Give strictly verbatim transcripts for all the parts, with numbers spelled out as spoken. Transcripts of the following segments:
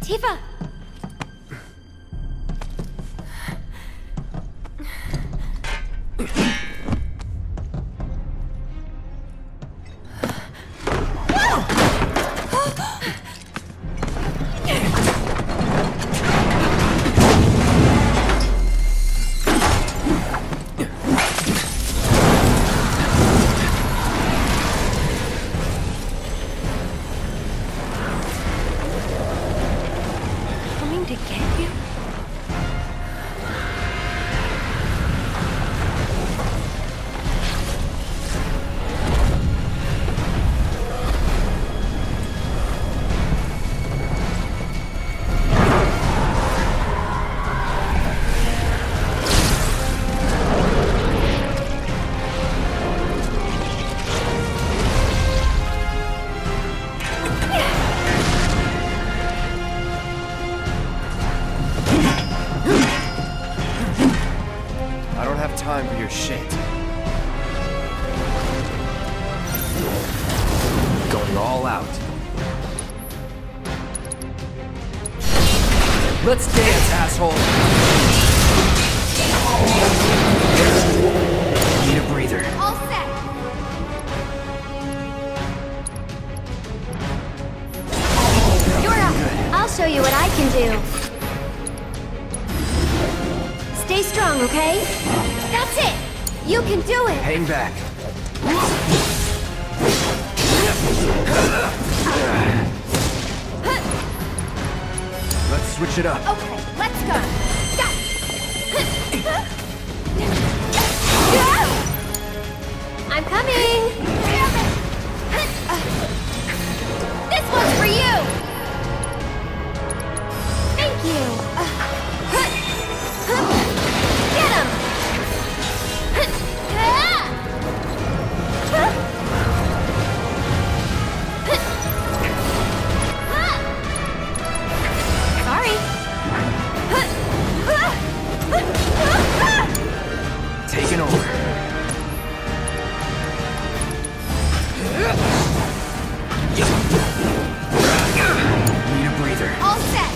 Tifa! To get you? Time for your shit. Going all out. Let's dance, asshole! Need a breather. All set! You're up! I'll show you what I can do. Stay strong, okay? That's it! You can do it! Hang back. Let's switch it up. Okay, let's go! I'm coming! This one's for you! Thank you! Get him! Sorry. Taking over. Need a breather. All set.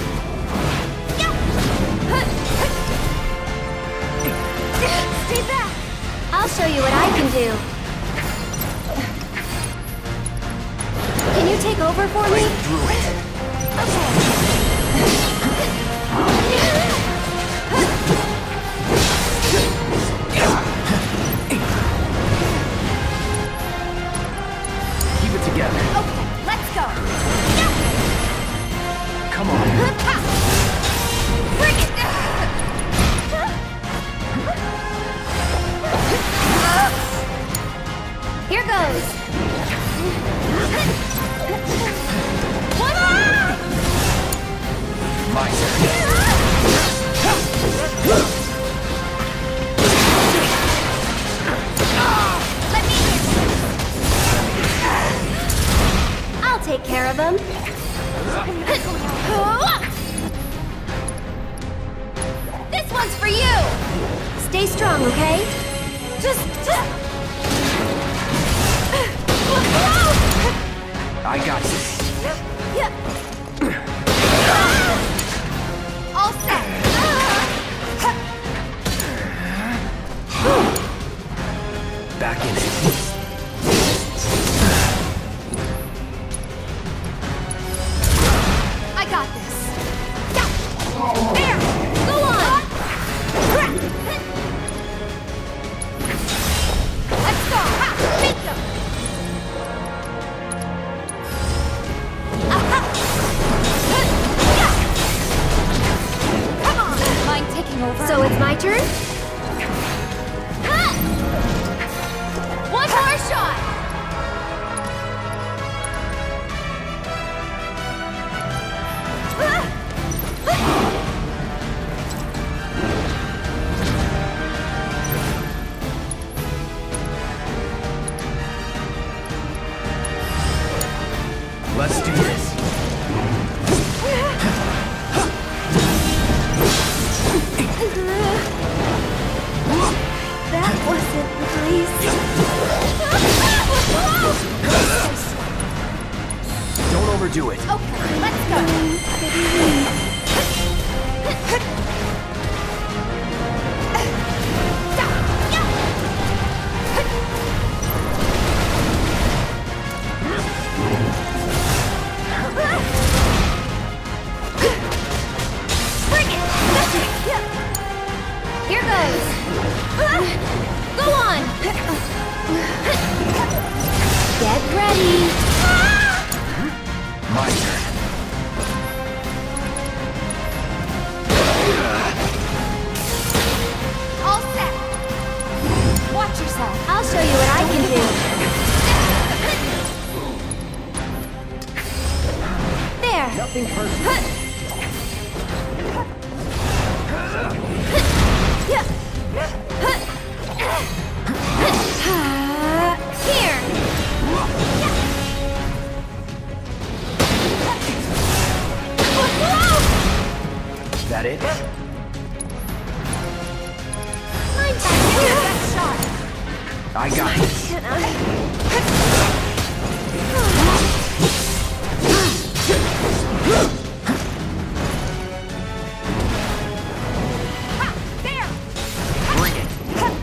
Stay back. I'll show you what I can do. Can you take over for me? Through it. Okay. Keep it together. Okay, let's go. Come on. Bring it. Here goes. One more! My turn. Let me in. I'll take care of him. This one's for you. Stay strong, okay? Just, just. I got this. All set. Back in it. I got this. There. Go on. Let's go. Beat them. Come on. Mind taking over? So it's my turn? One more shot. Let's do this. That wasn't nice. Don't overdo it. Okay, let's go. Here goes. Go on. Get ready. My turn. All set. Watch yourself. I'll show you what I can do. There. Nothing personal. Here. That it? Mine's back here. That's shot. I got this. Bring it.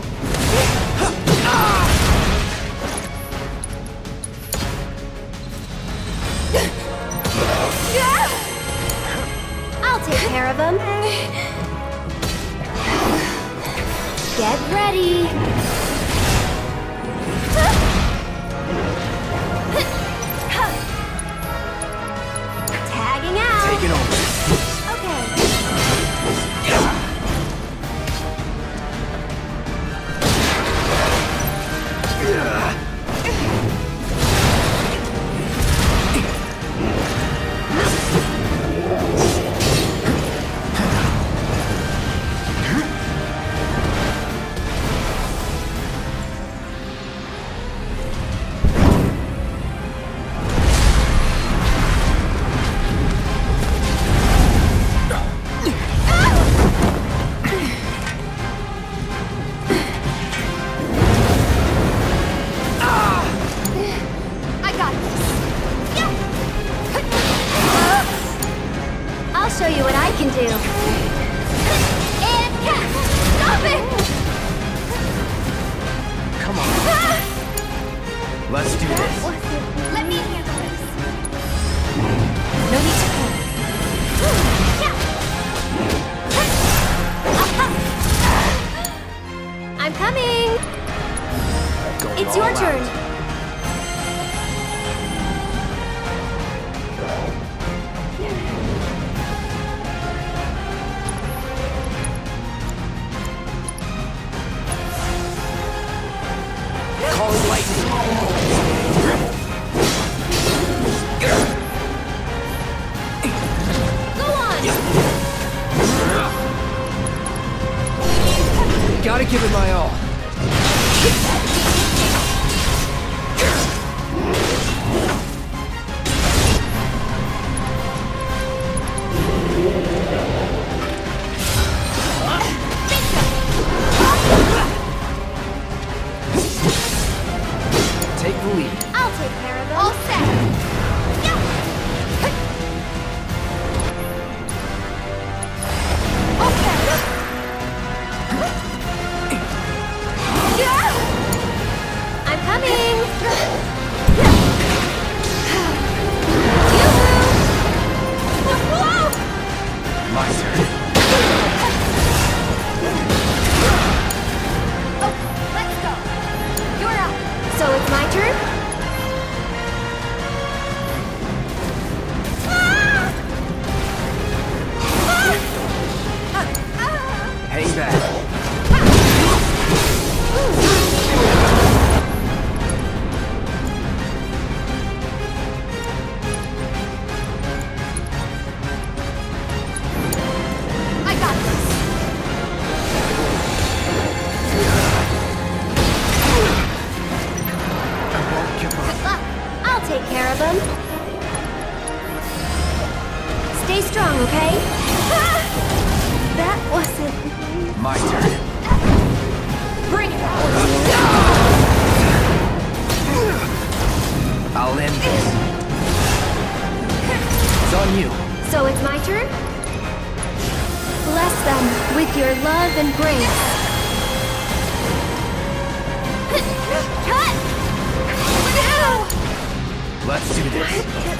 I'll take care of him. Get ready. Tagging out. Take it over. Okay. I got this. I'll show you what I can do. And catch! Stop it! Come on. Let's do this. Let me handle this. No need to panic. I'm coming. Going It's all your out. turn. Call it lightning. Go on. Gotta give it my all. Take the lead. I'll take care of them. All set. I'm coming. My turn. Let's go. You're up. So it's my turn? Hang back. I got this. I won't give up. Good luck. I'll take care of them. Stay strong, okay? That wasn't... My turn. Bring it on. I'll end this. It's on you. So it's my turn? Bless them with your love and grace. Cut! No! Let's do this.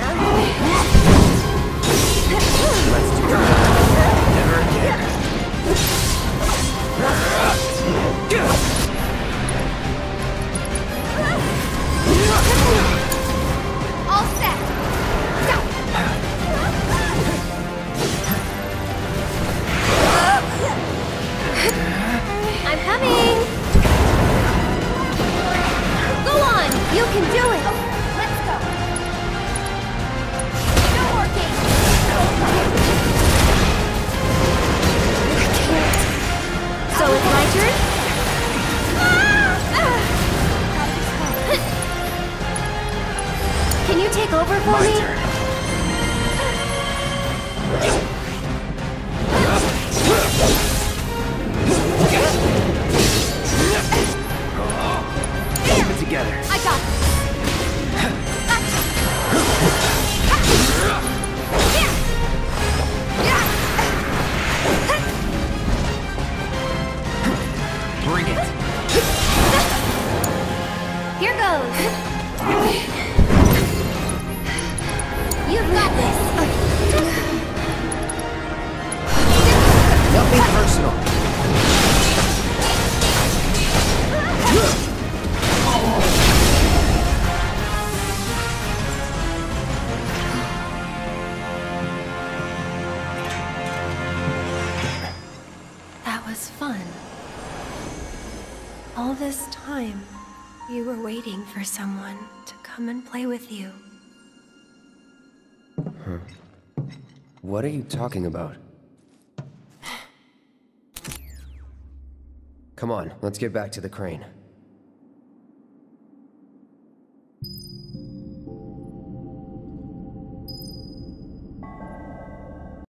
Let's do it. Never again. All set. Stop. I'm coming. Go on. You can do it. Let's go. Still working. I can't. So it's my turn? Can you take over for My me? turn. Keep it together. I got this. Bring it. Here goes. You've got this. Nothing personal. That was fun. All this time, you were waiting for someone to come and play with you. What are you talking about? Come on, let's get back to the crane.